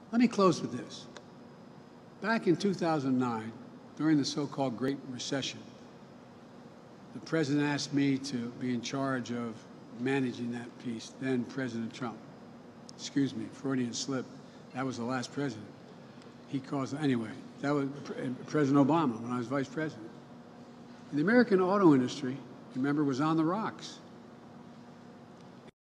Let me close with this. Back in 2009, during the so-called Great Recession, the president asked me to be in charge of managing that piece, then President Trump. Excuse me, Freudian slip. That was the last president. He caused, anyway, that was President Obama when I was vice president. And the American auto industry, remember, was on the rocks.